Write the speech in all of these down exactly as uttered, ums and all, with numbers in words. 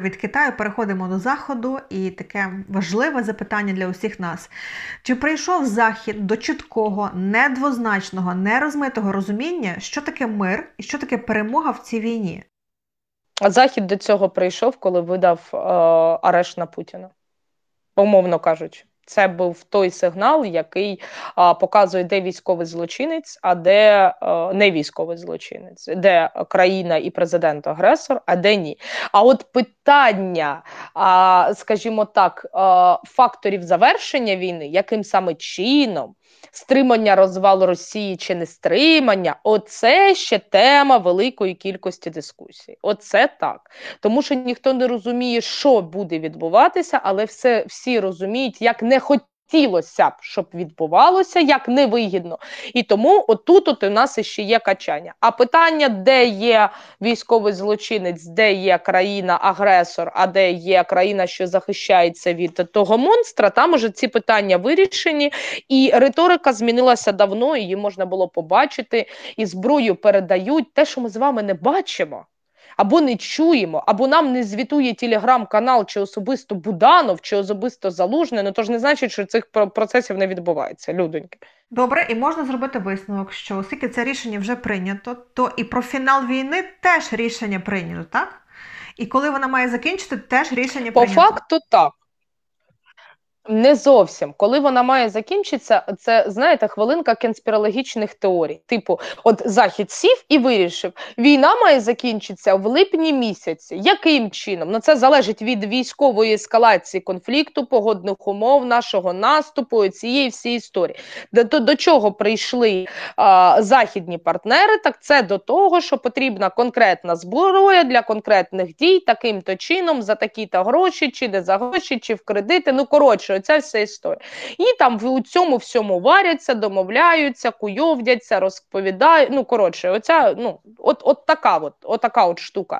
від Китаю переходимо до Заходу, і таке важливе запитання для усіх нас. Чи прийшов Захід до чіткого, недвозначного, нерозмитого розуміння, що таке мир і що таке перемога в цій війні? Захід до цього прийшов, коли видав е, арешт на Путіна, умовно кажучи. Це був той сигнал, який а, показує, де військовий злочинець, а де а, не військовий злочинець, де країна і президент-агресор, а де ні. А от питання, а, скажімо так, а, факторів завершення війни, яким саме чином, стримання розвалу Росії чи не стримання, оце ще тема великої кількості дискусій. Оце так. Тому що ніхто не розуміє, що буде відбуватися, але все, всі розуміють, як не хотілося б, щоб відбувалося, як невигідно. І тому отут от у нас ще є качання. А питання, де є військовий злочинець, де є країна-агресор, а де є країна, що захищається від того монстра, там уже ці питання вирішені. І риторика змінилася давно, її можна було побачити, і зброю передають. Те, що ми з вами не бачимо, або не чуємо, або нам не звітує телеграм-канал, чи особисто Буданов, чи особисто Залужний, ну то ж не значить, що цих процесів не відбувається, людоньки. Добре, і можна зробити висновок, що оскільки це рішення вже прийнято, то і про фінал війни теж рішення прийнято, так? І коли вона має закінчити, теж рішення По прийнято. По факту так. Не зовсім. Коли вона має закінчитися, це, знаєте, хвилинка конспірологічних теорій. Типу, от Захід сів і вирішив, війна має закінчитися в липні місяці. Яким чином? Ну, це залежить від військової ескалації конфлікту, погодних умов, нашого наступу, цієї всієї історії. До, до, до чого прийшли а, західні партнери? Так це до того, що потрібна конкретна зброя для конкретних дій, таким-то чином, за такі-то гроші, чи не за гроші, чи в кредити. Ну, коротше, оця вся історія. І там у цьому всьому варяться, домовляються, куйовдяться, розповідають. Ну, коротше, оця, ну, от, от така от, от така от штука.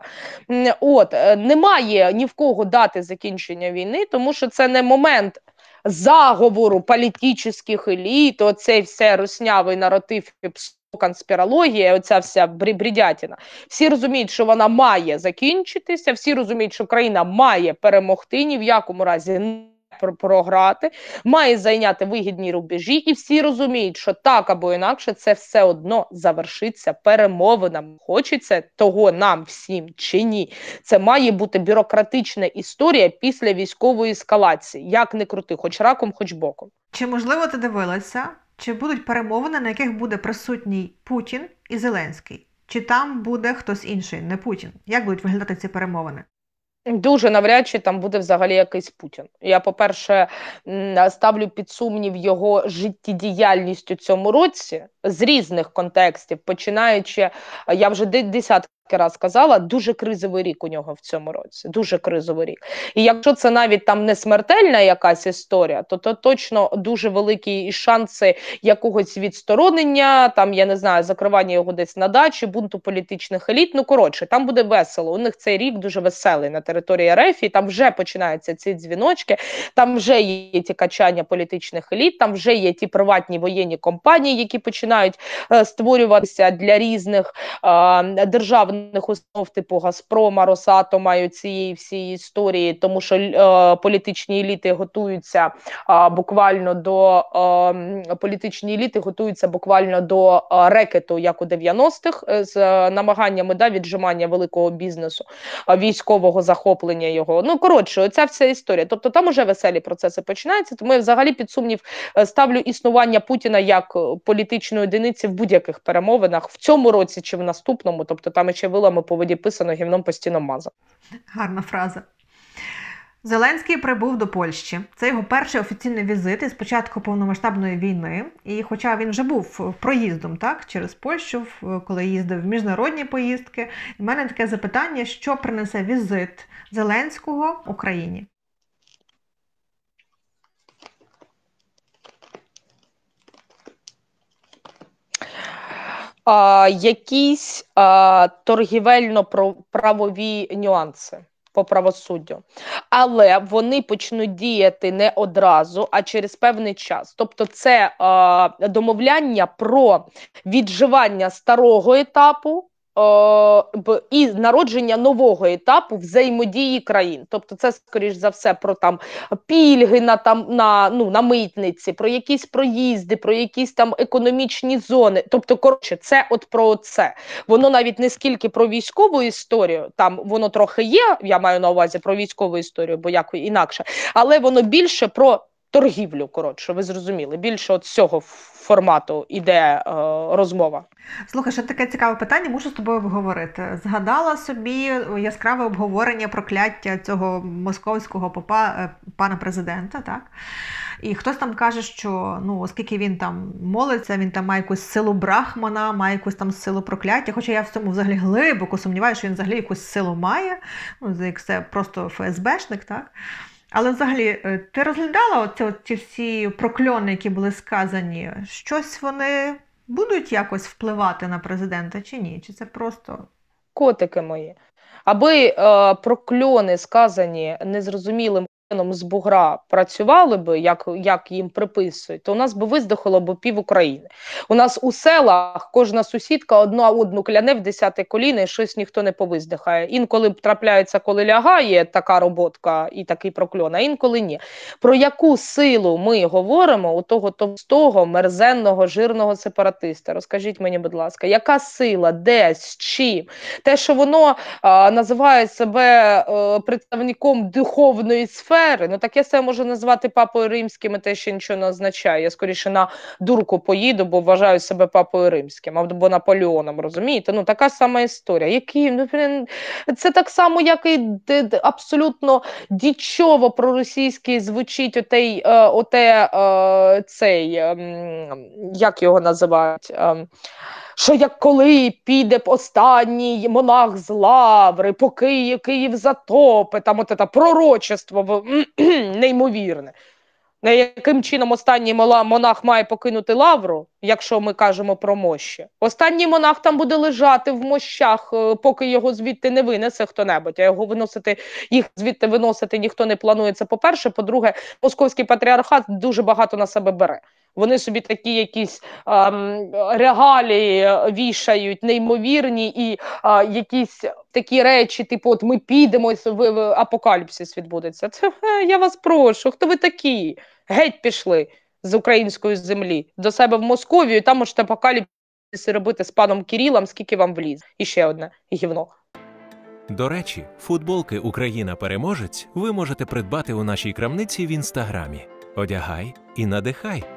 От, немає ні в кого дати закінчення війни, тому що це не момент заговору політичних еліт, оцей все руснявий наратив і конспірологія, оця вся бредятина. Всі розуміють, що вона має закінчитися, всі розуміють, що країна має перемогти, ні в якому разі не програти, має зайняти вигідні рубежі, і всі розуміють, що так або інакше це все одно завершиться перемовинами. Хочеться того нам всім чи ні. Це має бути бюрократична історія після військової ескалації. Як не крути, хоч раком, хоч боком. Чи, можливо, ти дивилася, чи будуть перемовини, на яких буде присутній Путін і Зеленський? Чи там буде хтось інший, не Путін? Як будуть виглядати ці перемовини? Дуже навряд чи там буде взагалі якийсь Путін. Я, по-перше, ставлю під сумнів його життєдіяльність у цьому році з різних контекстів, починаючи, я вже десятки раз казала, дуже кризовий рік у нього в цьому році, дуже кризовий рік. І якщо це навіть там не смертельна якась історія, то, то точно дуже великі шанси якогось відсторонення, там, я не знаю, закривання його десь на дачі, бунту політичних еліт, ну, коротше, там буде весело. У них цей рік дуже веселий на території РФ, і там вже починаються ці дзвіночки, там вже є ті качання політичних еліт, там вже є ті приватні воєнні компанії, які починають е, створюватися для різних е, державних установ типу Газпрома, Росатома і цієї всієї історії, тому що е, політичні еліти готуються е, буквально до е, політичні еліти готуються буквально до е, рекету, як у дев'яностих, е, з е, намаганнями да, віджимання великого бізнесу, е, військового захоплення його. Ну, коротше, оця вся історія. Тобто там уже веселі процеси починаються, тому я взагалі під сумнів ставлю існування Путіна як політичної одиниці в будь-яких перемовинах в цьому році чи в наступному, тобто там ще вилами по воді писано, гівном постійно мазав. Гарна фраза. Зеленський прибув до Польщі. Це його перший офіційний візит із початку повномасштабної війни. І хоча він вже був проїздом, так, через Польщу, коли їздив в міжнародні поїздки, в мене таке запитання, що принесе візит Зеленського Україні? А, якісь а, торгівельно-правові нюанси по правосуддю. Але вони почнуть діяти не одразу, а через певний час. Тобто це а, домовляння про відживання старого етапу і народження нового етапу взаємодії країн. Тобто це, скоріш за все, про там пільги на, там, на, ну, на митниці, про якісь проїзди, про якісь там економічні зони. Тобто, коротше, це от про це. Воно навіть не скільки про військову історію, там воно трохи є, я маю на увазі про військову історію, бо як інакше, але воно більше про торгівлю, коротше, ви зрозуміли. Більше от цього формату іде е, розмова. Слухай, ще таке цікаве питання, мушу з тобою обговорити. Згадала собі яскраве обговорення прокляття цього московського попа, пана президента, так? І хтось там каже, що, ну, оскільки він там молиться, він там має якусь силу брахмана, має якусь там силу прокляття, хоча я в цьому взагалі глибоко сумніваюся, що він взагалі якусь силу має, ну, як це просто ФСБшник, так? Але взагалі, ти розглядала оці, ці всі прокльони, які були сказані? Щось вони будуть якось впливати на президента чи ні? Чи це просто... Котики мої. Аби е, прокльони, сказані незрозумілим чином з бугра, працювали би, як, як їм приписують, то у нас би виздохало б пів України. У нас у селах кожна сусідка одна одну кляне в десяте коліно, і щось ніхто не повиздихає. Інколи трапляється, коли лягає така роботка і такий прокльон, а інколи ні. Про яку силу ми говоримо у того товстого, мерзенного, жирного сепаратиста? Розкажіть мені, будь ласка, яка сила, де, з чим? Те, що воно а, називає себе а, представником духовної сфери, ну так я себе можу назвати папою римським, і те ще нічого не означає. Я скоріше на дурку поїду, бо вважаю себе папою римським, або Наполеоном, розумієте? Ну така сама історія. Які, ну, це так само, як і абсолютно дічово проросійський звучить отей, оте, цей, як його називають, що як коли піде останній монах з лаври, поки Київ затопе, там от це пророчество неймовірне. Яким чином останній монах має покинути лавру, якщо ми кажемо про мощі? Останній монах там буде лежати в мощах, поки його звідти не винесе хто-небудь, а його виносити, їх звідти виносити ніхто не планує. Це по-перше. По-друге, московський патріархат дуже багато на себе бере. Вони собі такі якісь ем, регалії вішають, неймовірні, і е, якісь такі речі, типу, от ми підемо, в, в апокаліпсис відбудеться. Це, е, я вас прошу, хто ви такі? Геть пішли з української землі до себе в Московію, і там можете апокаліпсис робити з паном Кирилом, скільки вам вліз. І ще одне гівно. До речі, футболки «Україна-переможець» ви можете придбати у нашій крамниці в Інстаграмі. Одягай і надихай!